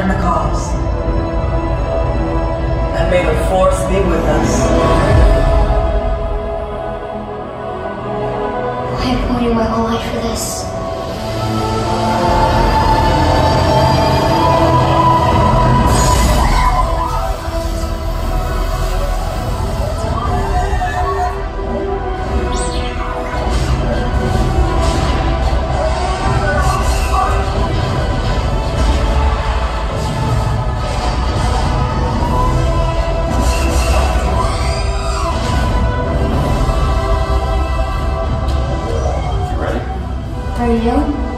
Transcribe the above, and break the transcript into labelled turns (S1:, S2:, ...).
S1: return the cause. And may the Force be with us.
S2: I've waited my whole life for this. Are you?